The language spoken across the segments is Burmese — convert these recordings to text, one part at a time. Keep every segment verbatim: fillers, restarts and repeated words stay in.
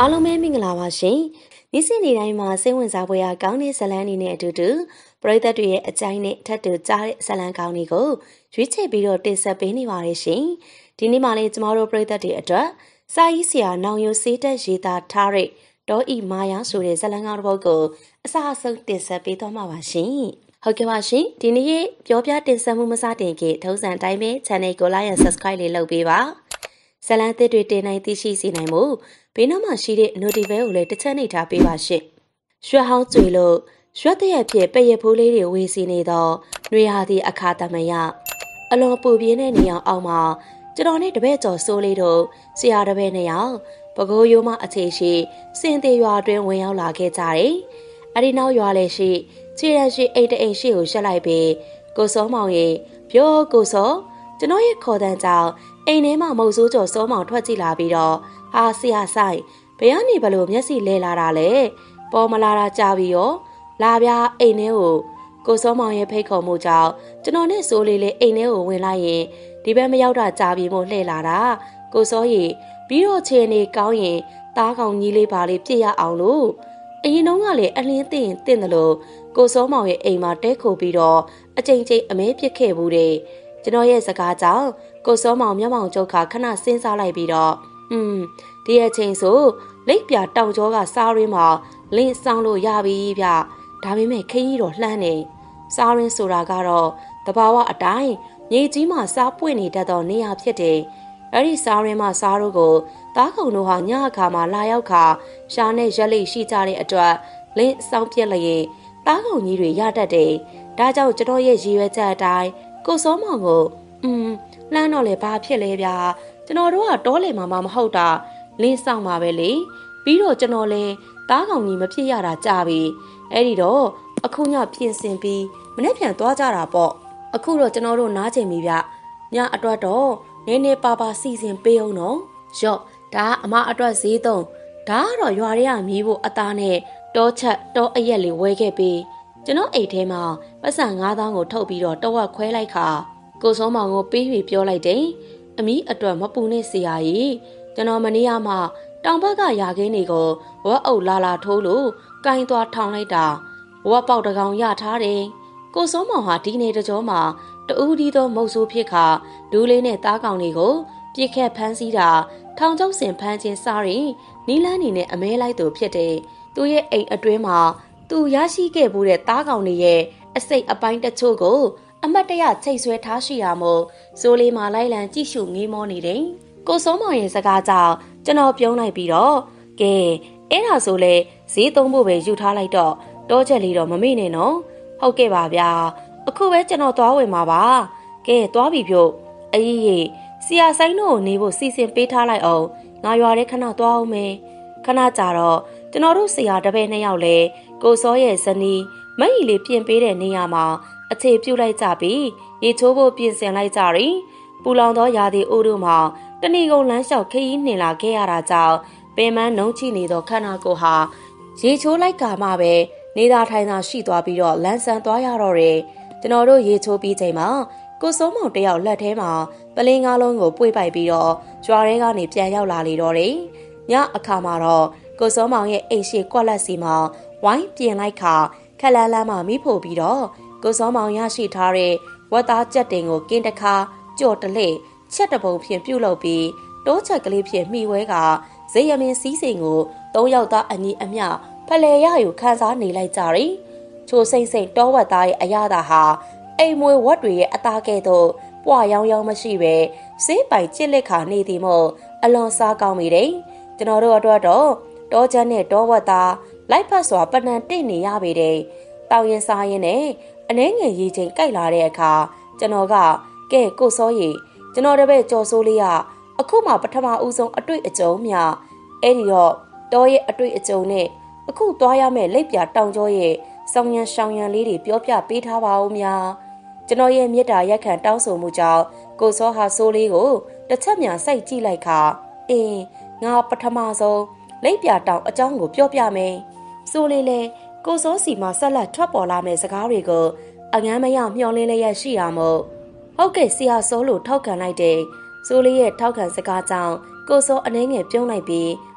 အားလုံးပဲမင်္ဂလာပါရှင်။နေ့စဉ်နေ့တိုင်းမှာစိတ်ဝင်စားဖွယ်ရာကောင်းတဲ့ဇာတ်လမ်းတွေနဲ့အတူတူပရိသတ်တွေရဲ့အကြိုက်နဲ့ထပ်တူကြားတဲ့ဇာတ်လမ်းကောင်းတွေကိုရွေးချယ်ပြီးတော့တင်ဆက်ပေးနေပါတယ်ရှင်။ဒီနေ့မှလည်းကျမတို့ပရိသတ်တွေအတွက်စာရေးဆရာနောင်ရိုးစေးတက်ရေးသားထားတဲ့ဒေါ်ဤမာယာဆိုတဲ့ဇာတ်လမ်းကောင်းတစ်ပုဒ်ကိုအစအဆုံးတင်ဆက်ပေးသွားမှာပါရှင်။ဟုတ်ကဲ့ပါရှင်။ဒီနေ့ပြောပြတင်ဆက်မှုမစတင်ခင်ထုံးစံတိုင်းပဲ channel ကို like and subscribe လေးလုပ်ပေးပါ။ဇာတ်လမ်းသစ်တွေတင်နိုင်သိရှိစေနိုင်မှုဘေးနားမှာရှိတဲ့ notification ကိုလည်းတစ်ချက်နှိပ်ထားပေးပါရှင့်။ရွှက်ဟောင်းကျွေလို့ရွှက်တဲ့ရဖြစ်ပရဖိုးလေးတွေဝေစီနေတော့နှွေဟာသည့်အခါတမယအလွန်ပူပြင်းတဲ့နေအောင်အောက်မှာကျွန်တော်နဲ့တပည့်ကျော်စိုးလေးတို့ဆရာတပည့်နှစ်ယောက်ပကိုးရိုးမအခြေရှိစင်သေးရွာတွင်ဝင်ရောက်လာခဲ့ကြတယ်။အဲဒီနောက်ရွာလည်းရှိခြေရရှိအိတ်တအိမ်ရှိကိုရှက်လိုက်ပြီးကိုစောမောင်ရဲ့ပြောကိုစောကျွန်တော်ရဲ့ခေါ်တန်းကြောင့်အိမ်ထဲမှာမုတ်ဆိုးကျော်စောမောင်ထွက်ကြည့်လာပြီးတော့ဟာဆရာဆိုင်ဘယ်ကနေဘလို့မျက်စိလဲလာတာလဲပေါ်မလာတာကြပြီရောလာပြအိမ်ထဲကိုကိုစောမောင်ရဲ့ဖိတ်ခေါ်မှုကြောင့်ကျွန်တော်နဲ့စိုးလေးလေးအိမ်ထဲကိုဝင်လိုက်ရင်ဒီဘက်မရောက်တာကြပြီမို့လှည့်လာတာကိုစောရီပြီးတော့ခြေနေကောင်းရင်သားကောင်ကြီးလေးပါလေးပြည့်ရအောင်လို့အရင်တုန်းကလေအလင်းသိရင်တင့်တယ်လို့ကိုစောမောင်ရဲ့အိမ်မှာတဲခိုပြီးတော့အချိန်ချင်းအမဲပြစ်ခဲ့ဘူးတဲ့ကျွန်တော်ရဲ့စကားကြောင့်ကိုစောမောင်မျက်မှောင်ကျုပ်ခါခဏစဉ်းစားလိုက်ပြီးတော့อืมဒီအချိန်ဆိုလိပ်ပြတောင်ကျောကစားရင်းမှာလင်းဆောင်လို့ရပြီဗျဒါပေမဲ့ခရီးတော့လှမ်းနေစားရင်းဆိုတာကတော့တဘာဝအတိုင်းမြေကြီးမှာစားပွင့်နေတတ်သောနေရာဖြစ်တယ်အဲ့ဒီစားရင်းမှာစားတို့ကိုတားကုံတို့ဟာညအခါမှာလာရောက်ခါရှားနဲ့ရက်လိရှိကြတဲ့အတွက်လင်းဆောင်ပြက်လျက်တားကုံကြီးတွေရတတ်တယ်ဒါကြောင့်ကျွန်တော်ရဲ့ရည်ရွယ်ချက်အတိုင်းကိုစောမောင်ကိုอืมလှမ်းတော့လေဘာဖြစ်လဲဗျာကျွန်တော်တို့ကတောလေမှာမဟုတ်တာလင်းဆောင်ပါပဲလေပြီးတော့ကျွန်တော်လဲတားကောင်ကြီးမဖြစ်ရတာကြပြီအဲ့ဒီတော့အခုညပြင်ဆင်ပြီးမနေ့ပြန်သွားကြတာပေါ့အခုတော့ကျွန်တော်တို့နားကျင်ပြီဗျညအတွက်တော့နည်းနည်းပါပါစီစဉ်ပေးအောင်နော်ရော့ဒါအမအတွက်ဈေးသုံးဒါကတော့ရွာတွေကမြည်ဖို့အသားနဲ့တောချက်တောအရက်လေးဝဲခဲ့ပြီးကျွန်တော်အိတ်ထဲမှာပတ်စံငါးသောင်းကိုထုတ်ပြီးတော့တဝက်ခွဲလိုက်ခါကိုစောမောင်ကိုပေးပြီးပြောလိုက်တယ်အမီးအတွက်မပူနဲ့ဆရာကြီးကျွန်တော်မနေ့ကမှတောင်ဘက်ကရာခင်းတွေကိုဝက်အုပ်လာလာထိုးလို့ကင်သွားထောင်လိုက်တာဝက်ပေါက်တကောင်ရထားတယ်ကိုစောမောင်ဟာဒီနေ့တကြောမှာတူးဒီသောမုတ်ဆိုးဖြစ်ခါဒူးလေးနဲ့သားကောင်တွေကိုပြစ်ခက်ဖမ်းဆီးတာထောင်ကျုပ်စင်ဖမ်းခြင်းစားရင်နီလန်းနေနဲ့အမဲလိုက်သူဖြစ်တယ်သူရဲ့အိမ်အတွင်းမှာသူရရှိခဲ့မှုတဲ့သားကောင်တွေရဲ့အစိတ်အပိုင်းတချို့ကိုအမတ်တရချိတ်ဆွဲထားရှိရမို့စိုးလေးမှာလိုက်လံကြည့်ရှုငေးမောနေတယ်ကိုစောမောင်ရဲ့စကားကြောင့်ကျွန်တော်ပြုံးလိုက်ပြီးတော့ကဲအဲ့ဒါဆိုလေဈေးသုံးဖို့ပဲယူထားလိုက်တော့တောချက်လေးတော့မမေ့နဲ့နော်ဟုတ်ကဲ့ပါဗျာအခုပဲကျွန်တော်သွားဝင်မှာပါကဲသွားပြီဖြို့အေးရေဆရာဆိုင်တို့ကိုနေဖို့စီစဉ်ပေးထားလိုက်အောင်ငါရွာထဲခဏသွားအောင်မယ်ခဏကြာတော့ကျွန်တော်တို့ဆရာတပည့်နှစ်ယောက်လဲကိုစောရဲ့ဇနီးမက်ကြီးလေးပြင်ပေးတဲ့နေရာမှာအခြေပြုတ်လိုက်ကြပြီးရေချိုးဖို့ပြင်ဆင်လိုက်ကြရင်ပူလောင်သောရာသီအိုးတို့မှာတဏီကုံလမ်းလျှောက်ခရီးနှင်လာခဲ့ရတာကြောင့်ပင်မနှုံးချိနေသောခန္ဓာကိုယ်ဟာရေချိုးလိုက်ကမှပဲနေသာထိုင်သာရှိသွားပြီးတော့လန်းဆန်းသွားရတော့တယ်ကျွန်တော်တို့ရေချိုးပြီးချိန်မှာကိုစောမောင်တယောက်လက်ထဲမှာပလင်းကားလုံးကိုပွေ့ပိုက်ပြီးတော့ကြွားရဲကနေပြန်ရောက်လာလေတော့တယ်ညအခါမှာတော့ကိုစောမောင်ရဲ့အိမ်ရှိကွက်လက်စီမှာဝိုင်းပြင်လိုက်ခါခက်လန်းလန်းမှမိဖို့ပြီးတော့ကိုစောမောင်ရရှိထားတဲ့ဝက်သားကြက်တင်ကိုကင်းတခါကြော်တလက်ချက်တပုံဖြင့်ပြုတ်လုပ်ပြီးတိုးချက်ကလေးဖြင့်မှီဝဲကဇေယမင်းစည်းစိမ်ကိုသုံးယောက်သားအညီအမျှဖလဲရယူခန်းစားနေလိုက်ကြတယ်။ချိုစိမ့်စိမ့်တောဝက်သားရဲ့အရသာဟာအိမ်မွေဝက်တွေရဲ့အသားကဲ့သို့ပွားရောင်ရောင်မရှိပဲစေးပိုင်ကျစ်လက်ခါနေသည်မို့အလွန်စားကောင်းမိတယ်။ကျွန်တော်တို့အတွက်တော့တောချမ်းနဲ့တောဝက်သားလိုက်ဖက်စွာပဏ္ဏတိတ်နေရပေတယ်။တောင်ရင်စားရင်နဲ့အနှဲငယ်ရီချင်းကြိုက်လာတဲ့အခါကျွန်တော်ကကဲကိုစောရီကျွန်တော်တပည့်ကြော်စိုးလေးကအခုမှပထမဦးဆုံးအတွေ့အကြုံမြအဲ့ဒီတော့တောရဲ့အတွေ့အကြုံနဲ့အခုသွားရမယ့်လိပ်ပြတောင်ကျောရဲ့ဆောင်းရံရှောင်းရံလေးတွေပြောပြပေးထားပါဦးများကျွန်တော်ရဲ့မေတ္တာရက်ခံတောင်းဆိုမှုကြောင့်ကိုစောဟာစိုးလေးကိုတစ်ချက်မြန်စိုက်ကြည့်လိုက်ခါအင်းငါပထမဆုံးလိပ်ပြတောင်အကြောင်းကိုပြောပြမယ်စိုးလေးလေကိုစောစီမှာဆက်လက်ထွက်ပေါ်လာမယ့်စကားတွေကိုအငမ်းမရမျှော်လင့်လျက်ရှိရမို့ဟုတ်ကဲ့ဆရာစောလို့ထောက်ခံလိုက်တယ်စိုးလေးရဲ့ထောက်ခံစကားကြောင့်ကိုစောအနှဲငယ်ပြုံးလိုက်ပြီး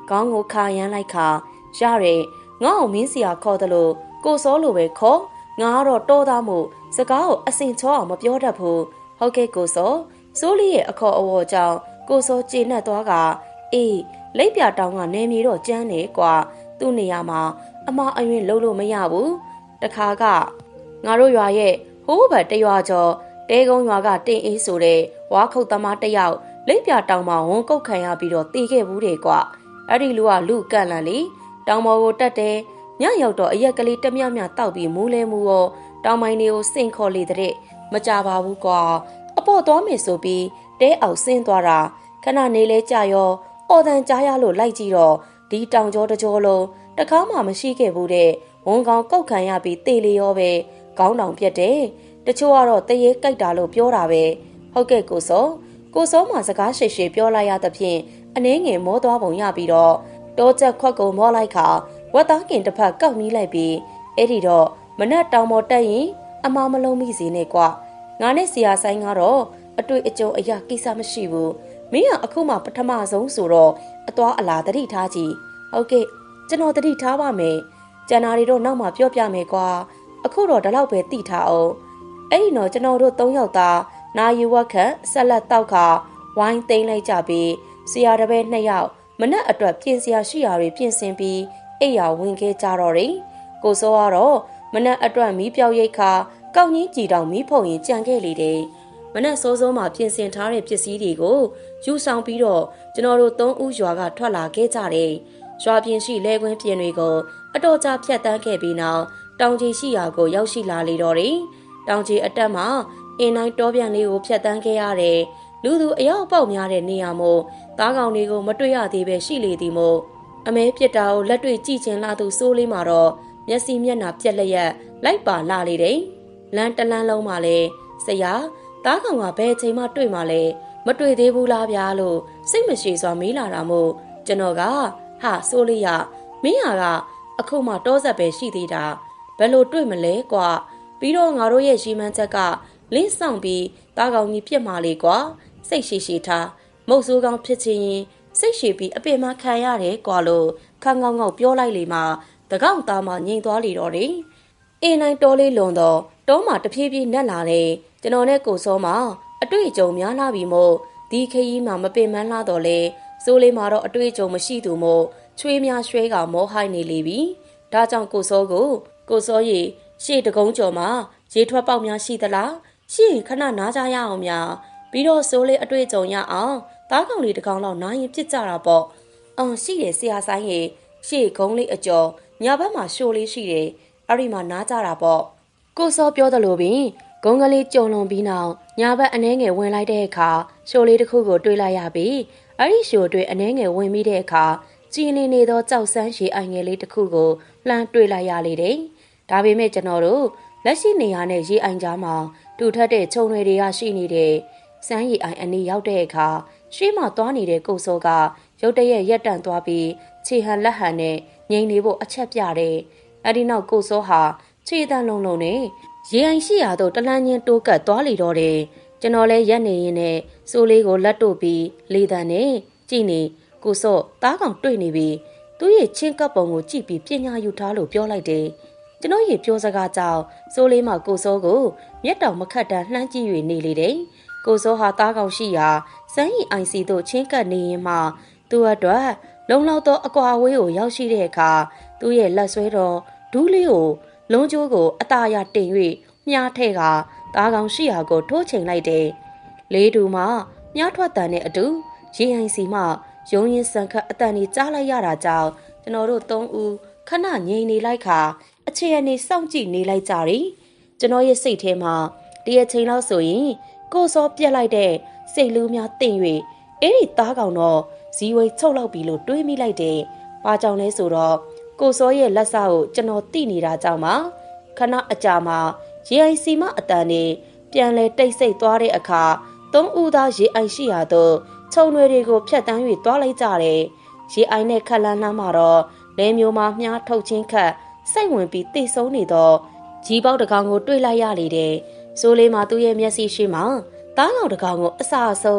ခေါင်းကိုခါရမ်းလိုက်ခါရတယ်ငါ့ကိုမင်းစီယာခေါ်တယ်လို့ကိုစောလိုပဲခေါ်ငါကတော့တော်သားမှုစကားကိုအစင်ချောအောင်မပြောတတ်ဘူးဟုတ်ကဲ့ကိုစောစိုးလေးရဲ့အခေါ်အဝေါ်ကြောင့်ကိုစောကျေနပ်သွားကအေးလိပ်ပြတောင်းကနေမြေတော့ကျန်းနေကွာသူ့နေရာမှာအမအယွင်လုံးလို့မရဘူးတခါကငါတို့ရွာရဲ့ဟိုးဘက်တရွာကျော်တဲကုန်းရွာကတင်အေးဆိုတဲ့ဝါခုတ်သမားတယောက်လိပ်ပြတောင်းမှာဝန်ကုတ်ခံရပြီးတော့တေခဲ့ဘူးတယ်ကွာအဲ့ဒီလူကလူကန့်လန့်လေတောင်ပေါ်ကိုတက်တယ်ညရောက်တော့အရက်ကလေးတမြမြတောက်ပြီးမူးလဲမူရောတောင်မိုင်းတွေကိုစင်ခေါ်လေတဲ့မကြပါဘူးကွာအပေါ်သွားမယ်ဆိုပြီးတဲအောင်ဆင်းသွားတာခဏနေလဲကြရောအော်တန်ကြားရလို့လိုက်ကြည့်တော့ဒီတောင်ကျောတကြောလုံးတခါမှမရှိခဲ့ဘူးတဲ့ဝန်ကောင်ကောက်ခံရပြီးတေလျောပဲခေါင်းတောင်ပြက်တယ်တချို့ကတော့တရေကြိုက်တာလို့ပြောတာပဲဟုတ်ကဲ့ကိုစောကိုစောမှစကားရှိရှိပြောလိုက်ရသဖြင့်အနှဲငယ်မောသွားပုံရပြီးတော့တောချက်ခွက်ကိုမောလိုက်ခါဝက်သားကင်တစ်ဖက်ကောက်နီးလိုက်ပြီးအဲ့ဒီတော့မနက်တောင်ပေါ်တက်ရင်အမမလုံးမိစေနဲ့ကွာငါနဲ့ဆရာဆိုင်ကတော့အတွေ့အကြုံအရာကိစ္စမရှိဘူးမင်းကအခုမှပထမဆုံးဆိုတော့အသွားအလာတတိထားကြည့်ဟုတ်ကဲ့ကျွန်တော်တတိထားပါမယ်ကျန်တာတွေတော့နောက်မှပြောပြမယ်ကွာအခုတော့ဒီလောက်ပဲသိထားအောင်အဲ့ဒီတော့ကျွန်တော်တို့သုံးယောက်သားနာယူဝက်ခန့်ဆက်လက်တောက်ခါဝိုင်းသိမ်းလိုက်ကြပြီးဆရာတပည့်နှစ်ယောက်မနက်အတွက်ပြင်စရာရှိရာတွေပြင်ဆင်ပြီးအိယာဝင်ခဲ့ကြတော့တယ်ကိုစောကတော့မနက်အတွက်မီးပြောက်ရိတ်ခါကောက်ကြီးကြည်တောင်မီးဖုံရင်ကြံခဲ့လေတယ်မနက်စောစောမှပြင်ဆင်ထားတဲ့ပစ္စည်းတွေကိုယူဆောင်ပြီးတော့ကျွန်တော်တို့သုံးဦးရွာကထွက်လာခဲ့ကြတယ်ရွာပြင်ရှိလဲကွင်းပြင်တွေကိုအတော်ကြာဖြတ်တန်းခဲ့ပြီးနောက်တောင်ကြီးရှိရာကိုရောက်ရှိလာလေတော့တယ်တောင်ကြီးအတက်မှာအင်းတိုင်းတောပြန်လေးကိုဖြတ်တန်းခဲ့ရတယ်လူသူအယောက်ပေါက်များတဲ့နေရာမို့သားကောင်တွေကိုမတွေ့ရသေးပဲရှိလေသည်မို့အမဲပြစ်တာကိုလက်တွေ့ကြည့်ချင်လာသူစိုးလေးမှာတော့မျက်စိမျက်နှာပြက်လျက်လိုက်ပါလာလေတယ်လမ်းတလန်းလုံးမှာလဲဆရာသားကောင်ကဘယ်အချိန်မှတွေ့မှလဲမတွေ့သေးဘူးလားဗျာလို့စိတ်မရှိစွာမေးလာတာမို့ကျွန်တော်ကဟာစိုးလေးရမင်းဟာကအခုမှတောဆက်ပဲရှိသေးတာဘယ်လိုတွေ့မလဲကွာပြီးတော့ငါတို့ရဲ့ရှိမှန်းချက်ကလင်းဆောင်ပြီးသားကောင်ကြီးပြစ်မှလေကွာစိတ်ရှိရှိထားမုတ်ဆိုးကောင်ဖြစ်ချင်ရင်စိတ်ရှိပြီးအပင်မခံရတယ်ကွာလို့ခန်းကောင်းကောက်ပြောလိုက်လေမှတကောင်သားမှငြိမ်သွားလေတော့တယ်အင်းနိုင်တော်လေးလွန်တော့တောမှာတဖြည်းဖြည်းနက်လာတယ်ကျွန်တော်နဲ့ကိုစောမှာအတွေ့အကြုံများလာပြီမို့ဒီခရီးမှာမပင်မန်းလာတော့လေစိုးလေးမှာတော့အတွေ့အကြုံမရှိသူမို့ချွေးများရွှဲကမောဟိုက်နေလေပြီဒါကြောင့်ကိုစောကိုကိုစောရေရှေ့တကုံးကျော်မှာရေထွက်ပေါက်များရှိသလားရှေ့ခဏနားကြရအောင်များပြီးတော့စိုးလေးအတွေ့အကြုံရအောင်သားကောင်လေးတစ်ကောင်လောက်နားရင်ပြစ်ကြတာပေါ့အော်ရှိတယ်ဆရာဆိုင်ရေရှေ့ကုန်းလေးအကျော်ညာဘက်မှာရှိုးလေးရှိတယ်အဲ့ဒီမှာနားကြတာပေါ့ကိုစောပြောသလိုပင်ဂုံကလေးကြုံလွန်ပြီးနောက်ညာဘက်အနှဲငယ်ဝင်လိုက်တဲ့အခါရှိုးလေးတစ်ခုကိုတွေးလိုက်ရပြီးအဲ့ဒီရှိုးတွေအနှဲငယ်ဝင်ပြီးတဲ့အခါကြည်နေနေသောကြောက်ဆန်းရှည်အိုင်ငယ်လေးတစ်ခုကိုလှမ်းတွေးလိုက်ရလေတယ်ဒါပေမဲ့ကျွန်တော်တို့လက်ရှိနေရာနဲ့ရေအိုင်ကြားမှာတူထက်တဲ့ခြုံတွေတွေကရှိနေတဲ့စမ်းရီအိုင်အနီးရောက်တဲ့အခါရှေ့မှာသွားနေတဲ့ကိုစောကရုတ်တရက်ရက်တန့်သွားပြီးခြေဟန်လက်ဟန်နဲ့ငိမ့်နေဖို့အချက်ပြတယ်အဲ့ဒီနောက်ကိုစောဟာခြေတန်းလုံးလုံးနဲ့ရေအိုင်ရှိရာသို့တလန်းချင်းတိုးကပ်သွားလေတော့တယ်ကျွန်တော်လည်းရက်နေရင်းနဲ့စိုးလေးကိုလက်တို့ပြီးလေတန်းနဲ့ကြည့်နေကိုစောသားကောင်တွေ့နေပြီသူရဲ့ချင်းကပ်ပုံကိုကြည့်ပြီးပညာယူထားလို့ပြောလိုက်တယ်ကျွန်တော်ရေပြောစကားကြောင့်စိုးလေးမှကိုစောကိုမျက်တောင်မခတ်တန်းလှမ်းကြည့်၍နေလေတယ်ကိုစောဟာသားကောင်ရှိရာစမ်းရီအိုင်စီတို့ချင်းကပ်နေရင်မှသူ့အတွက်လုံလောက်သောအကွာအဝေးကိုရောက်ရှိတဲ့အခါသူ့ရဲ့လက်ဆွဲတော်ဒူးလေးကိုလုံးကျိုးကိုအตาရတင်၍မြားထဲကသားကောင်ရှိရာကိုထိုးချိန်လိုက်တယ်လေးတူမှမြားထွက်တန်တဲ့အတူရေအိုင်စီမှရုံရင်ဆန်ခတ်အတန်ကြီးကြားလိုက်ရတာကြောင့်ကျွန်တော်တို့သုံးဦးခဏငြိမ်နေလိုက်ခါအခြေအနေစောင့်ကြည့်နေလိုက်ကြတယ်ကျွန်တော်ရဲ့စိတ်ထဲမှာဒီအချိန်လောက်ဆိုရင်ကိုစောပြက်လိုက်တဲ့စိတ်လူးများတင်၍အဲ့ဒီသားကောင်တော့ဇီဝိချုပ်လောက်ပြီလို့တွေးမိလိုက်တယ်။ဘာကြောင့်လဲဆိုတော့ကိုစောရဲ့လက်စကိုကျွန်တော်တိနေတာကြောင့်ပါခဏအကြာမှာရေအိုင်စီမအတန်နဲ့ပြန်လဲတိတ်ဆိတ်သွားတဲ့အခါသုံးဦးသားရေအိုင်ရှိရာသို့ခြုံတွေတွေကိုဖြတ်တန်း၍သွားလိုက်ကြတယ်။ရေအိုင်နဲ့ခက်လန်းလန်းမှာတော့လဲမျိုးမှာမြားထုတ်ချင်းခတ်စိတ်ဝင်ပြီးတိတ်ဆုံးနေတော့ကြီးပေါက်တကောင်ကိုတွေးလိုက်ရလေတယ်။စိုးလေးမှာသူ့ရဲ့မျက်စိရှိမှသားကောင်တကောင်ကိုအစာအဆုံးပြ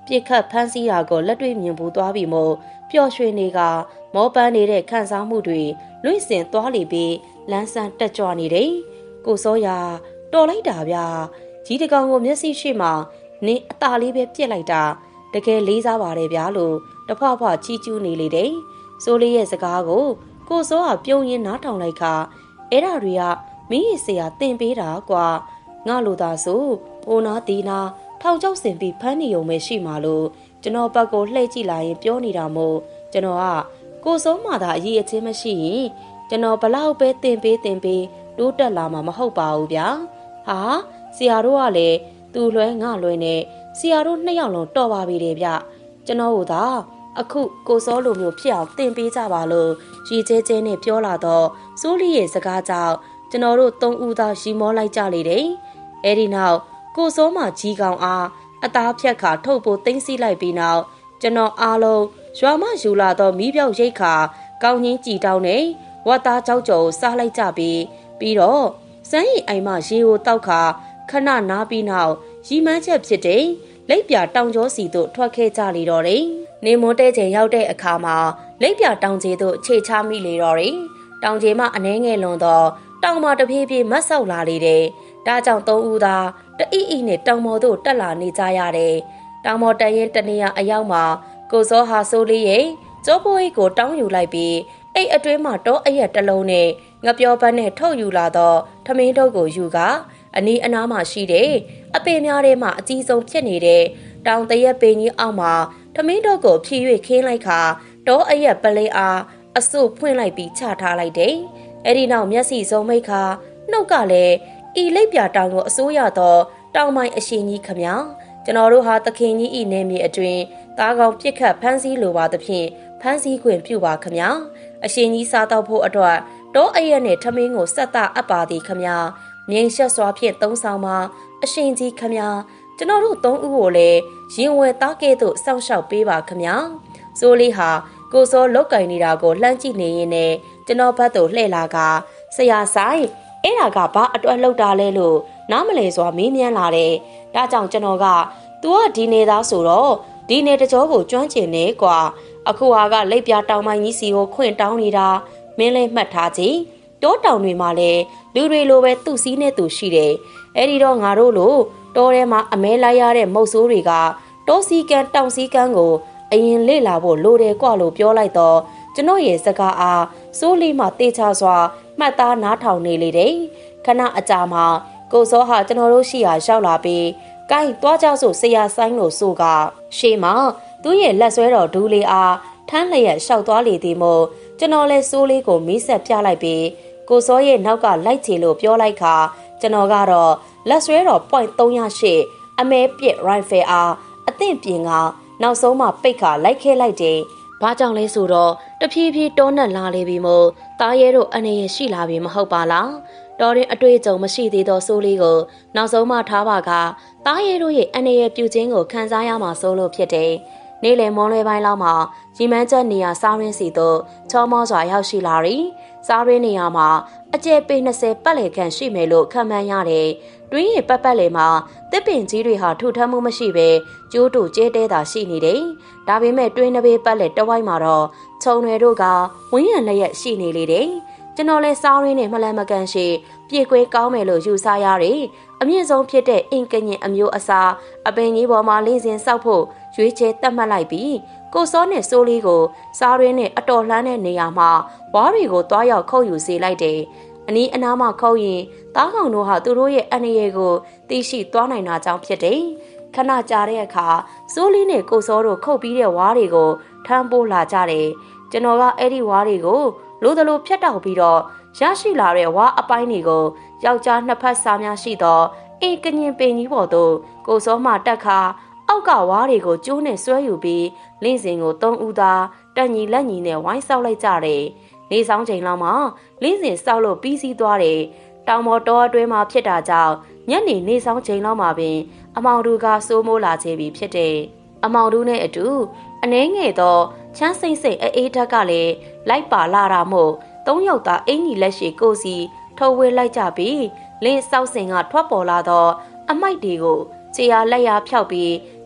ပြစ်ခတ်ဖမ်းဆီးတာကိုလက်တွေ့မြင်ဘူးသွားပြီမို့ပျော်ရွှင်နေကမောပန်းနေတဲ့ခန်းစားမှုတွေလွင့်စင်သွားလေပြီးလန်းဆန်းတက်ကြွနေတယ်ကိုစောရတော်လိုက်တာဗျာကြီးတကောင်ကိုမျက်စိရှိမှနင်းအသာလေးပဲပြစ်လိုက်တာတကယ်လေးစားပါတယ်ဗျာလို့တဖွာဖွာချီးကျူးနေလေတယ်စိုးလေးရဲ့စကားကိုကိုစောကပြုံးရင်းနားထောင်လိုက်ခါအဲ့ဓာတွေကမင်းရဲ့ဆရာတင်ပေးတာကွာငါလိုသာဆိုအိုနာဒီနာထောင်ချောက်စင်ပြီးဖမ်းနေုံပဲရှိမှလို့ကျွန်တော်ဘက်ကိုလှည့်ကြည့်လာရင်ပြောနေတာမို့ကျွန်တော်ကကိုစောမှသာအရေးအချင်းမရှိရင်ကျွန်တော်ဘလောက်ပဲတင်ပေးတင်ပေးတိုးတက်လာမှာမဟုတ်ပါဘူးဗျာဟာဆရာတို့ကလည်းသူလွဲငါလွဲနဲ့ဆရာတို့နှစ်ယောက်လုံးတော်ပါပြီတယ်ဗျကျွန်တော်တို့သာအခုကိုစောလိုမျိုးဖြစ်အောင်တင်ပေးကြပါလို့ရီကျဲကျဲနဲ့ပြောလာတော့စိုးလီရဲ့စကားကြောင့်ကျွန်တော်တို့သုံးဦးသာရီမောလိုက်ကြလေတယ်အဲ့ဒီနောက်ကိုစောမှကြီးကောင်အားအသားဖြတ်ခါထုတ်ပိုးသိမ့်စီလိုက်ပြီးနောက်ကျွန်တော်အားလုံးရွာမယူလာတော့မီးပြောက်ရိတ်ခါကောင်းကြီးကြည်တောင်းနေဝတ်သားကြောက်ကြော်စားလိုက်ကြပြီးပြီးတော့စမ်းရီအိမ်မှရေကိုတောက်ခါခဏနားပြီးနောက်ရီမန်းချက်ဖြစ်တဲ့လက်ပြတောင်ကျောစီတို့ထွက်ခဲ့ကြလေတော့တယ်နေမွန်းတဲချိန်ရောက်တဲ့အခါမှာလက်ပြတောင်ကြီးတို့ခြေချမိလေတော့တယ်တောင်ကြီးမှအနှဲငယ်လွန်တော့တောင်မတပြေးပြေးမတ်ဆောက်လာလေတယ်ဒါကြောင့်သုံးဦးသာတအီအီနဲ့တောင်မော်တို့တက်လာနေကြရတယ်တောင်မော်တရင်တနေရအရောက်မှာကိုစောဟာဆိုးလေးရဲ့ကျိုးပွေးကိုတောင်းယူလိုက်ပြီးအိတ်အတွင်းမှာတောအရက်တစ်လုံးနဲ့ငပြောပန်းနဲ့ထုတ်ယူလာတော့ထမင်းတို့ကိုယူကအနီးအနားမှာရှိတဲ့အပေများထဲမှာအကြီးဆုံးဖြစ်နေတဲ့တောင်တရက်ပင်ကြီးအောက်မှာထမင်းတို့ကိုဖြည့်၍ခင်းလိုက်ခါတောအရက်ပလဲအားအဆုဖွင့်လိုက်ပြီးချထားလိုက်တယ်အဲ့ဒီနောက်မျက်စိစုံမိတ်ခါနှုတ်ကလည်းဤလိပ်ပြတောင်ကိုအစိုးရတော့တောင်မိုင်အရှင်ကြီးခမကျွန်တော်တို့ဟာသခင်ကြီးဤနေမြေအတွင်သားကောင်ပြစ်ခတ်ဖမ်းဆီးလိုပါသဖြင့်ဖမ်းဆီးခွင့်ပြုပါခမအရှင်ကြီးစားတော့ဖို့အတွက်တောအရက်နဲ့ထမင်းကိုဆက်တာအပ်ပါသည်ခမမြင်းရှက်စွာဖြင့်သုံးဆောင်မှာအရှင်ကြီးခမကျွန်တော်တို့သုံးဦးကိုလည်းရင်ဝယ်သားကဲ့သို့စောင့်ရှောက်ပေးပါခမစိုးလေးဟာကိုစောလောက်ကင်နေတာကိုလှမ်းကြည့်နေရင်နဲ့ကျွန်တော်ဘက်သို့လှည့်လာကဆရာဆိုင်အဲ့ဒါကဘာအတွက်လောက်တာလဲလို့နားမလဲစွာမေးမြန်းလာတယ်။ဒါကြောင့်ကျွန်တော်က "तू ကဒီနေသားဆိုတော့ဒီနေတကြောကိုကျွမ်းကျင်နေကွာ။အခုဟာကလက်ပြတောင်မိုင်းကြီးစီကိုခွင့်တောင်းနေတာမင်းလည်းမှတ်ထားကြည့်။တောတောင်တွေမှာလည်းလူတွေလိုပဲသူ့စည်းနဲ့သူရှိတယ်။အဲ့ဒီတော့ငါတို့လိုတောထဲမှာအမဲလိုက်ရတဲ့မုတ်ဆိုးတွေကတောစည်းကန်တောင်စည်းကန်ကိုအရင်လေ့လာဖို့လိုတယ်ကွာလို့ပြောလိုက်တော့ကျွန်တော်ရဲ့စကားအားစိုးလီမှတေချာစွာမှတ်သားနားထောင်နေလေတယ်ခဏအကြာမှာကိုစောဟာကျွန်တော်တို့ရှိရာရောက်လာပြီးကိုင်းသွားကြစို့ဆရာဆိုင်လို့ဆိုကရှေးမှာသူ့ရဲ့လက်ဆွဲတော်ဒူးလေးအားထမ်းလျက်ရှောက်သွားလေသည်မို့ကျွန်တော်လည်းစိုးလေးကိုမီးဆက်ပြလိုက်ပြီးကိုစောရဲ့နောက်ကလိုက်ချေလို့ပြောလိုက်ခါကျွန်တော်ကတော့လက်ဆွဲတော် point သုံး၀၈ အမဲပြစ် rifle အားအသင့်ပြင်ကနောက်ဆုံးမှပိတ်ခါလိုက်ခဲလိုက်တယ်။ဘာကြောင့်လဲဆိုတော့တဖြည်းဖြည်းတောနက်လာလေပြီမို့တားရဲတို့အနေရရှိလာပြီမဟုတ်ပါလား။တော်ရင်အတွေ့အကြုံမရှိသေးသောစိုးလေးကိုနောက်ဆုံးမှထားပါကတားရဲတို့ရဲ့အနေရပြုခြင်းကိုခံစားရမှာစိုးလို့ဖြစ်တယ်။နေ့လယ်မွန်းလွဲပိုင်းလောက်မှာရီမန်းချက်နေရာစားရင်းစီတို့ချောမောစွာရောက်ရှိလာပြီးစားရင်းနေရာမှာအကျယ်ပေ၂၀ပတ်လည်ခန့်ရှိမယ်လို့ခန့်မှန်းရတယ်။တွင်းရင်ပတ်ပတ်လည်မှာတစ်ပင်ကြီးတွေဟာထူထမ်းမှုမရှိဘဲကျိုးတူကျဲတဲတာရှိနေတယ်။ဒါပေမဲ့တွင်းတစ်ပေပတ်လည်တဝိုက်မှာတော့ခြုံတွေတို့ကဝင်းရံလက်ရက်ရှိနေလေတယ်။ကျွန်တော်လဲစားရင်းနဲ့မလန်မကန်ရှိပြေကွဲကောင်းမယ်လို့ယူဆရတယ်။အမြင့်ဆုံးဖြစ်တဲ့အင်ကညင်အမျိုးအစားအပင်ကြီးပေါ်မှာလင်းစင်စောက်ဖို့ရွေးချယ်တတ်မှတ်လိုက်ပြီးကိုစောနဲ့စိုးလေးကိုစားရင်းနဲ့အတော်လှမ်းတဲ့နေရာမှာဝါးတွေကိုတွားရောက်ခုတ်ယူစေလိုက်တယ်။အနီးအနားမှာခုတ်ရင်တားကောင်တို့ဟာသူတို့ရဲ့အန္တရာယ်ကိုသိရှိသွားနိုင်တာကြောင့်ဖြစ်တယ်။ခဏကြာတဲ့အခါစိုးလေးနဲ့ကိုစောတို့ခုတ်ပြီးတဲ့ဝါးတွေကိုထမ်းပိုးလာကြတယ်။ကျွန်တော်ကအဲ့ဒီဝါးတွေကိုလိုသလိုဖြတ်တောက်ပြီးတော့ရရှိလာတဲ့ဝါးအပိုင်းတွေကိုယောက်ျားနှစ်ဖက်စားများရှိသောအင်ကညင်ပင်ကြီးပေါ်သို့ကိုစောမှတက်ခါအောက်ကဝါးတွေကိုကျိုးနဲ့ဆွဲယူပြီးလင်းစင်ကိုသုံးဦးသာတက်ညီလက်ညီနဲ့ဝိုင်းဆောက်လိုက်ကြတယ်။နေဆောင်ချိန်လောက်မှာလင်းစင်ဆောက်လို့ပြီးစီးသွားတယ်။တောင်ပေါ်တောအတွင်းမှာဖြစ်တာကြောင့်ညနေနေဆောင်ချိန်လောက်မှာပင်အမောင်တို့ကစိုးမိုးလာခြင်းပြီးဖြစ်တယ်။အမောင်တို့နဲ့အတူအနှဲငယ်သောချမ်းစိမ့်စိမ့်အေးဓာတ်ကလည်းလိုက်ပါလာတာမို့သုံးယောက်သားအင်ကြီးလက်ရှိကိုစီထုတ်ဝေးလိုက်ကြပြီးလင်းဆောက်စင်ကထွက်ပေါ်လာသောအမိုက်တွေကိုခြေရလက်ရဖျောက်ပြီး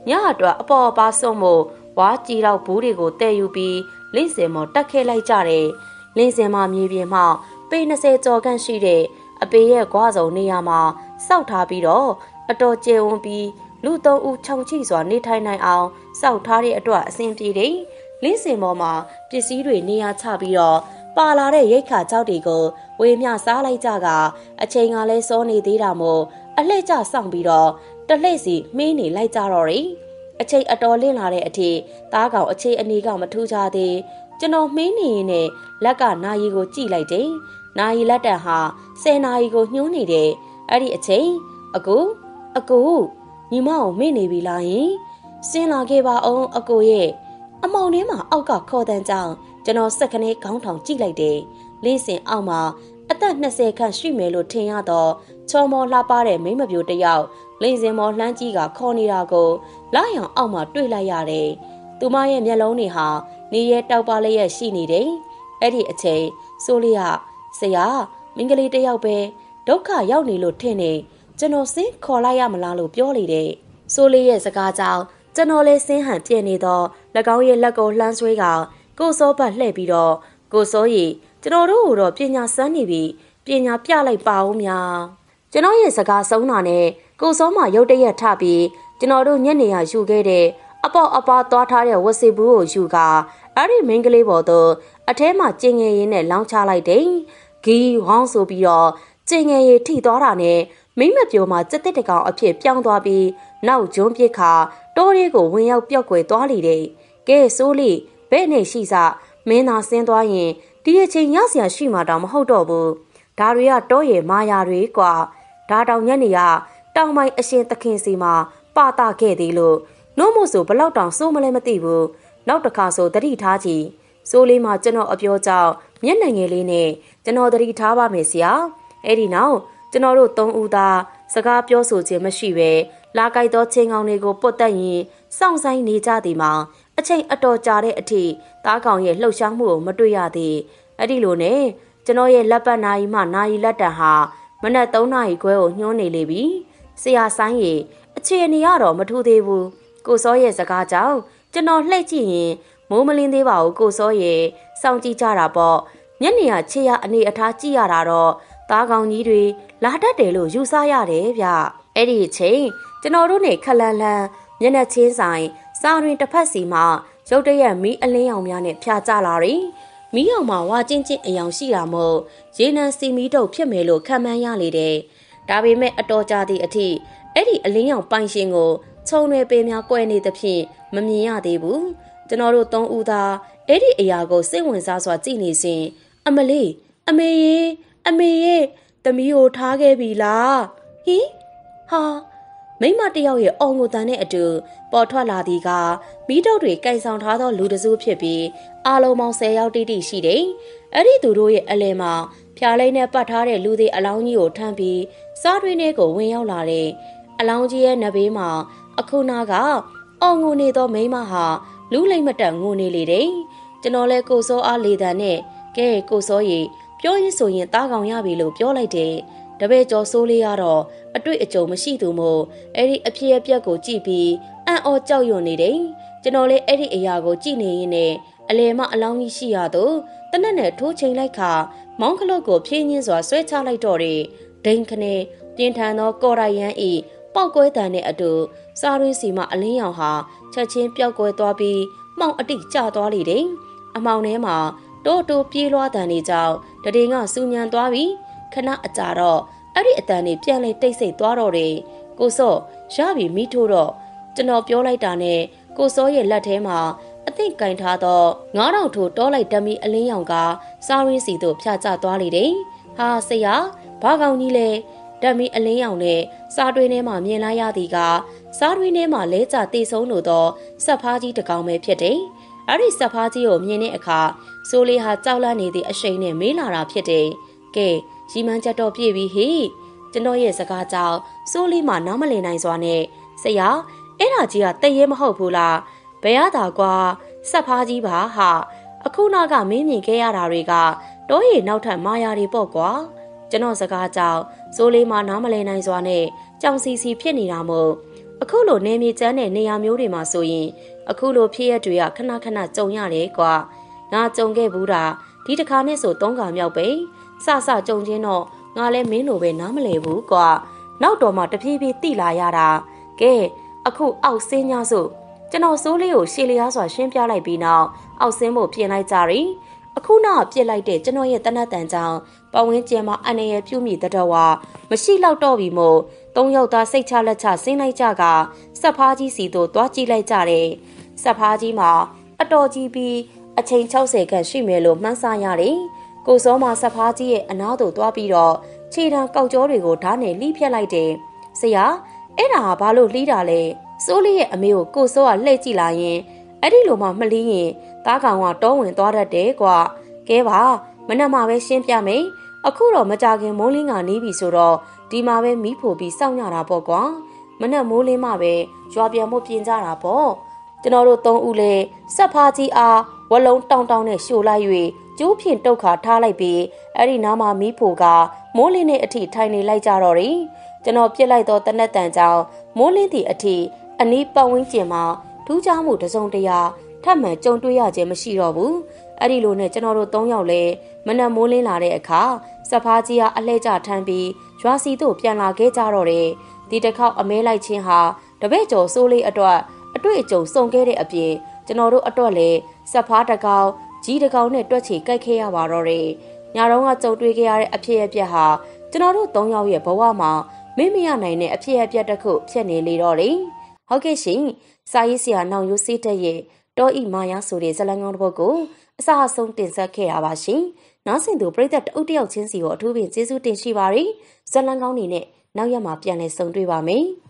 ညအတွက်အပေါ်အပါဆုံးမို့ဝါကြီးတော့ဘူးတွေကိုတဲယူပြီးလင်းစင်မော်တက်ခဲလိုက်ကြတယ်လင်းစင်မမြေပြင်မှပေ၂၀ကျော်ခန့်ရှိတဲ့အပေရဲ့ကွာစုံနေရာမှာစောက်ထားပြီးတော့အတော်ကျယ်ဝန်းပြီးလူသုံးဦးခြုံချိစွာနေထိုင်နိုင်အောင်စောက်ထားတဲ့အတွက်အဆင်ပြေတယ်လင်းစင်ပေါ်မှာပစ္စည်းတွေနေရာချပြီးတော့ပါလာတဲ့ရိတ်ခါကြောက်တွေကိုဝေမျှစားလိုက်ကြကအချိန်ကလည်းစောနေသေးတာမို့အလှည့်ကျစောင့်ပြီးတော့တလှည့်စီမင်းနေလိုက်ကြတော့တယ်အချိန်အတော်လင်းလာတဲ့အထိသားကောင်အချိန်အနေကမထူးခြားသေးကျွန်တော်မင်းနေရင်နဲ့လက်ကနာရီကိုကြည့်လိုက်တယ်နာရီလက်တံဟာဆယ်နာရီကိုညှိုးနေတယ်အဲ့ဒီအချိန်အကိုအကိုညီမကိုမေ့နေပြီလားယင်ဆင်းလာခဲ့ပါအောင်အကိုရဲ့အမောင်ထဲမှာအောက်ကခေါ်တန်းကြောင်ကျွန်တော်စက်ကနေခေါင်းထောင်ကြည့်လိုက်တယ်လင်းစင်အောက်မှာအသက်၂၀ခန့်ရှိမယ်လို့ထင်ရတော့ချော်မော်လှပတဲ့မိမပြိုတယောက်လင်းစင်မော်လှမ်းကြီးကခေါ်နေတာကိုလာရောင်အောက်မှာတွေ့လိုက်ရတယ်သူမရဲ့မျက်လုံးတွေဟာနေရဲတောက်ပါလေးရဲ့ရှိနေတယ်အဲ့ဒီအချိန်ဆိုလီယာဆရာမင်္ဂလိတယောက်ပဲဒုက္ခရောက်နေလို့ထင်နေကျွန်တော်စင်းခေါ်လိုက်ရမလားလို့ပြောလေတဲ့ဆိုလီရဲ့စကားကြောင့်ကျွန်တော်လည်းစင်းဟန်ပြည့်နေတော့၎င်းရဲ့လက်ကိုလှမ်းဆွဲကကိုစောဘတ်လှည့်ပြီးတော့ကိုစောရီကျွန်တော်တို့ကတော့ပညာစမ်းနေပြီပညာပြလိုက်ပါဦးများကျွန်တော်ရဲ့စကားဆုံးတာနဲ့ကိုစောမရုတ်တရက်ထပြီးကျွန်တော်တို့ညနေရယူခဲ့တဲ့အပေါအပါသွားထားတဲ့ဝစီဘူးကိုယူကအဲ့ဒီမိန်းကလေးပေါ်တော့အထဲမှာကျင်ငယ်ရင်းနဲ့လောင်းချလိုက်တယ်ဂီဝေါင်းဆိုပြီးတော့ကျင်ငယ်ရည်ထိသွားတာနဲ့မိမပြိုမှာစက်တစ်တကောင်အဖြစ်ပြောင်းသွားပြီးနောက်ကျွန်းပစ်ခါတိုးလေးကိုဝင်ရောက်ပြော့ကွယ်သွားလေတဲ့ကဲဆိုးလီဘဲ့နဲ့ရှိစမင်းသာဆင်းသွားရင်ဒီအချိန်ရစရာရှိမှတောင်မဟုတ်တော့ဘူးဒါတွေကတောရည်မာယာတွေကွာဒါတောင်ညနေရတောင်ပိုင်းအရှင်သခင်စီမှာပါတာခဲ့သေးလို့နို့မို့ဆိုဘလောက်တောင်စိုးမလဲမသိဘူးနောက်တစ်ခါဆိုတတိထားကြည့်စိုးလေးမှာကျွန်တော်အပြောကြောင့်မျက်နှာငယ်လေးနဲ့ကျွန်တော်တတိထားပါမယ်ဆရာအဲ့ဒီနောက်ကျွန်တော်တို့သုံးဦးသာစကားပြောဆိုခြင်းမရှိပဲလာကြိုက်သောချင်းကောင်းတွေကိုပုတ်တက်ရင်စောင့်ဆိုင်နေကြသည်မှာအချိန်အတော်ကြာတဲ့အထိသားကောင်ရဲ့လှုပ်ရှားမှုကိုမတွေ့ရသေးအဲ့ဒီလိုနဲ့ကျွန်တော်ရဲ့လက်ပတ်နာရီမှနာရီလက်တံဟာမနက်၃နာရီခွဲကိုညှိုးနေလေပြီဆရာဆိုင်ရေအခြေအနေကတော့မထူးသေးဘူးကိုစောရဲ့စကားကြောင့်ကျွန်တော်လှည့်ကြည့်ရင်မိုးမလင်းသေးပါဘူးကိုစောရဲ့စောင့်ကြည့်ကြတာပေါ့ညနေကခြေရအနေအထားကြည့်ရတာတော့သားကောင်ကြီးတွေလာတတ်တယ်လို့ယူဆရတယ်ဗျအဲ့ဒီအချိန်ကျွန်တော်တို့နေခလန်လန်မျက်နှာချင်းဆိုင်စာတွင်တစ်ဖက်စီမှာရုတ်တရက်မီးအလင်းရောင်များနဲ့ဖြာကျလာတယ်မီးရောင်မှာဝါချင်းချင်းအယောင်ရှိတာမို့ရေနံစီမီတုပ်ဖြစ်မယ်လို့ခံမှန်းရလေတယ်ဒါပေမဲ့အတော်ကြာသည့်အထိအဲ့ဒီအလင်းရောင်ပိုင်ရှင်ကိုခြုံရွယ်ပေများကွဲနေသဖြင့်မမြင်ရသေးဘူးကျွန်တော်တို့သုံးဦးသာအဲ့ဒီအရာကိုစိတ်ဝင်စားစွာကြည့်နေစဉ်အမလေးအမေရေအမေရဲ့သမီးကိုထားခဲ့ပြီလားဟင်ဟာမိမတယောက်ရဲ့အော်ငိုတန်တဲ့အတူပေါ်ထွက်လာသည်ကမီးတုပ်တွေကင်ဆောင်ထားသောလူတစုဖြစ်ပြီးအားလုံးပေါင်း၁၀ယောက်တိတိရှိတယ်အဲ့ဒီသူတို့ရဲ့အလဲမှာဖျားလိမ့်နဲ့ပတ်ထားတဲ့လူတွေအလောင်းကြီးကိုထမ်းပြီးစားတွင်းထဲကိုဝင်ရောက်လာတယ်အလောင်းကြီးရဲ့နဘေးမှာအခုနာကအော်ငိုနေသောမိမဟာလူလိမ့်မတက်ငိုနေလေတယ်ကျွန်တော်လဲကိုစောအားလေတံနဲ့ကဲကိုစောရီပြောရင်ဆိုရင်သားကောင်ရပြီလို့ပြောလိုက်တယ်တပည့်ကျော်ဆိုးလေးကတော့အတွေ့အကြုံမရှိသူမို့အဲ့ဒီအဖြစ်အပျက်ကိုကြည့်ပြီးအံ့ဩကြောက်ရွံ့နေတယ်ကျွန်တော်လည်းအဲ့ဒီအရာကိုကြည့်နေရင်းနဲ့အလဲမအလောင်းကြီးရှိရတော့တနက်နဲ့ထိုးချိန်လိုက်ခါမောင်းခလုတ်ကိုဖြင်းညင်းစွာဆွဲချလိုက်တော့တယ်ဒိန်ခနဲ့ပြင်းထန်သောကော်ရိုင်ယန်ဤပေါက်ကွဲတံနဲ့အတူစားရင်းစီမှအလင်းရောင်ဟာချက်ချင်းပျောက်ကွဲသွားပြီးမှောင်အတိကျသွားလေတယ်အမောင်ထဲမှာတိုးတိုးပြေးလွှားတန်နေကြောင်းတရင်ကစူညံသွားပြီးခဏအကြာတော့အဲ့ဒီအတန်နေပြန်လဲတိတ်ဆိတ်သွားတော့တယ်ကိုစောရပြီမိထိုးတော့ကျွန်တော်ပြောလိုက်တာနဲ့ကိုစောရဲ့လက်ထဲမှာအသင့်ကင်ထားသောငါးတောင်ထိုးတောလိုက်တမီအလင်းရောင်ကစားရင်းစီတို့ဖြာကျသွားလေတယ်ဟာဆရာဘာကောင်ကြီးလဲတမီအလင်းရောင်နဲ့စားတွင်းထဲမှာမြင်လိုက်ရသည်ကစားတွင်းထဲမှာလဲကျတေဆုံးလို့တော့ဆက်ဖားကြီးတစ်ကောင်ပဲဖြစ်တယ်အဲ့ဒီဆက်ဖားကြီးကိုမြင်တဲ့အခါစိုးလေးဟာကြောက်လန့်နေသည့်အရှိန်နဲ့မေးလာတာဖြစ်တယ်ကဲရီမန်းချက်တော့ပြည့်ပြီဟေ့ကျွန်တော်ရဲ့စကားကြောင့်စိုးလေးမှနားမလည်နိုင်စွာနဲ့ဆရာအဲ့ဒါကြီးကတည့်ရဲမဟုတ်ဘူးလားဘယ်ရတာကွာဆက်ဖားကြီးပါဟာအခုနောက်ကမင်းမြင်ခဲ့ရတာတွေကတောရည်နောက်ထပ်မာယာတွေပေါ့ကွာကျွန်တော်စကားကြောင့်စိုးလေးမှနားမလည်နိုင်စွာနဲ့ကြောင်စီစီဖြစ်နေတာမို့အခုလိုနေမြေကျန်းတဲ့နေရာမျိုးတွေမှာဆိုရင်အခုလိုဖြစ်ရတွေကခဏခဏကြုံရတယ်ကွာငါကြုံခဲ့ဘူးတာဒီတစ်ခါနဲ့ဆိုသုံးခါမြောက်ပဲစစကြုံချင်းတော့ငါလည်းမင်းလိုပဲနားမလဲဘူးကွာနောက်တော့မှတဖြည်းဖြည်းတိလာရတာကဲအခုအောက်စင်းညာဆိုကျွန်တော်စိုးလေးကိုရှေလျားစွာရှင်းပြလိုက်ပြီးနောက်အောက်စင်းဖို့ပြင်လိုက်ကြရီအခုနောက်ပြစ်လိုက်တဲ့ကျွန်တော်ရဲ့တနတ်တန်ကြောင့်ပဝင်းကျဲမှာအနေရပြုမိတတော်ဝါမရှိတော့တော့ပြီမို့သုံးယောက်သားစိတ်ချလက်ချဆင်းလိုက်ကြကစက်ဖားကြီးစီတို့တွားကြည့်လိုက်ကြတယ်စက်ဖားကြီးမှာအတော်ကြီးပြီးအချိန်၆၀ခန့်ရှိမယ်လို့မှန်းဆရတယ်ကိုစောမှာစက်ဖားကြီးရဲ့အနားသို့တွားပြီးတော့ခြေတံကောက်ကြောတွေကိုဓာတ်နဲ့လှီးဖြတ်လိုက်တယ်ဆရာအဲ့ဒါဘာလို့လှီးတာလဲစိုးလေးရဲ့အမေကိုကိုစောကလှည့်ကြည့်လာရင်အဲ့ဒီလိုမှမလှီးရင်သားကောင်ကတောဝင်သွားတတ်တယ်ကွာကဲပါမနက်မှပဲရှင်းပြမယ်အခုတော့မကြခင်မိုးလင်းကနေပြီဆိုတော့ဒီမှာပဲမီးဖို့ပြီးစောင့်ရတာပေါ့ကွာမနက်မိုးလင်းမှပဲရွာပြန်ဖို့ပြင်ကြတာပေါ့ကျွန်တော်တို့သုံးဦးလဲစက်ဖားကြီးအားဝလုံးတောင်းတောင်းနဲ့ရှို့လိုက်၍ကျိုးဖြင့်တုတ်ခါထားလိုက်ပြီးအဲ့ဒီနားမှာမီးဖို့ကမိုးလင်းတဲ့အထိထိုင်နေလိုက်ကြတော့တယ်ကျွန်တော်ပြစ်လိုက်တော့တနက်တန်ကြောင်မိုးလင်းသည့်အထိအနီးပတ်ဝန်းကျင်မှာထူးခြားမှုတစုံတရာထပ်မံကြုံတွေ့ရခြင်းမရှိတော့ဘူးအဲ့ဒီလိုနဲ့ကျွန်တော်တို့သုံးယောက်လဲမနက်မိုးလင်းလာတဲ့အခါစက်ဖားကြီးကအလှဲ့ကျထမ်းပြီးရွာစီတို့ပြန်လာခဲ့ကြတော့တယ်ဒီတစ်ခေါက်အမဲလိုက်ခြင်းဟာတပည့်ကျော်စိုးလေးအတွက်အတွေ့အကြုံစုံခဲ့တဲ့အပြင်ကျွန်တော်တို့အတွက်လဲစက်ဖားတကောင်ကြီးတကောင်နဲ့တွက်ချီကြိုက်ခဲ့ရပါတော့တယ်ညတော့ကကြုံတွေ့ခဲ့ရတဲ့အဖြစ်အပျက်ဟာကျွန်တော်တို့သုံးယောက်ရဲ့ဘဝမှာမေ့မရနိုင်တဲ့အဖြစ်အပျက်တစ်ခုဖြစ်နေလေတော့တယ်ဟုတ်ကဲ့ရှင်စာရေးဆရာနောင်ရိုးစေးတဲ့ရဲ့တောဤမာယာဆိုတဲ့ဇာတ်လမ်းကောင်းတစ်ပုဒ်ကိုအစအဆုံးတင်ဆက်ခဲ့ရပါရှင်။နောက်ဆင်သူပရိသတ်တအုပ်တယောက်ချင်းစီကိုအထူးပင်ကျေးဇူးတင်ရှိပါရယ်။ဇာတ်လမ်းကောင်းနေနဲ့နောက်ရက်မှာပြန်လည်ဆုံတွေ့ပါမယ်။